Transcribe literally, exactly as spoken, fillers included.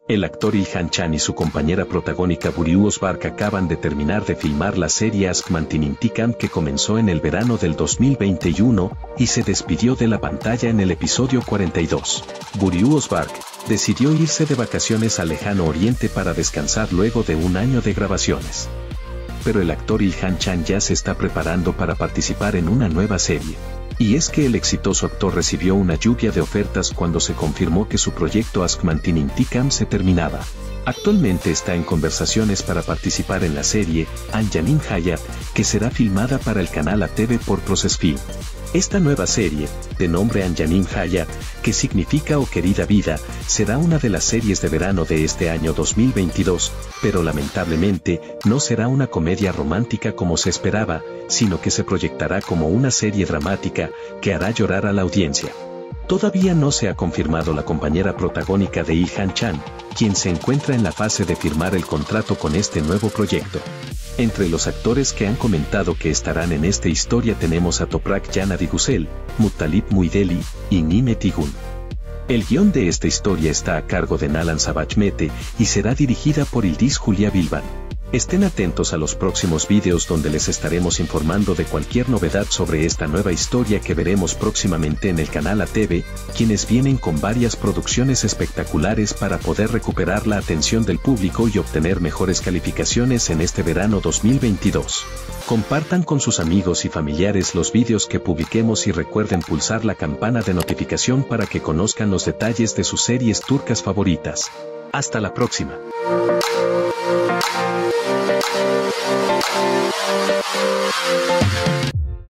El actor Ilhan Chan y su compañera protagónica Buriu Özbark acaban de terminar de filmar la serie Aşk Mantin İntikam que comenzó en el verano del dos mil veintiuno y se despidió de la pantalla en el episodio cuarenta y dos. Buriu Özbark decidió irse de vacaciones al lejano oriente para descansar luego de un año de grabaciones. Pero el actor Ilhan Chan ya se está preparando para participar en una nueva serie. Y es que el exitoso actor recibió una lluvia de ofertas cuando se confirmó que su proyecto Aşk Mantin İntikam se terminaba. Actualmente está en conversaciones para participar en la serie Anjanin Hayat, que será filmada para el canal A T V por Process Film. Esta nueva serie, de nombre Anjanin Hayat, que significa O Querida Vida, será una de las series de verano de este año dos mil veintidós, pero lamentablemente no será una comedia romántica como se esperaba, sino que se proyectará como una serie dramática que hará llorar a la audiencia. Todavía no se ha confirmado la compañera protagónica de Ilhan Chan, quien se encuentra en la fase de firmar el contrato con este nuevo proyecto. Entre los actores que han comentado que estarán en esta historia tenemos a Toprak Yanadi-Güzel, Muttalip Muideli y Nimet Igun. El guión de esta historia está a cargo de Nalan Savachmete y será dirigida por Yıldız Julia Bilban. Estén atentos a los próximos vídeos donde les estaremos informando de cualquier novedad sobre esta nueva historia que veremos próximamente en el canal A T V, quienes vienen con varias producciones espectaculares para poder recuperar la atención del público y obtener mejores calificaciones en este verano dos mil veintidós. Compartan con sus amigos y familiares los vídeos que publiquemos y recuerden pulsar la campana de notificación para que conozcan los detalles de sus series turcas favoritas. Hasta la próxima. We'll be right back.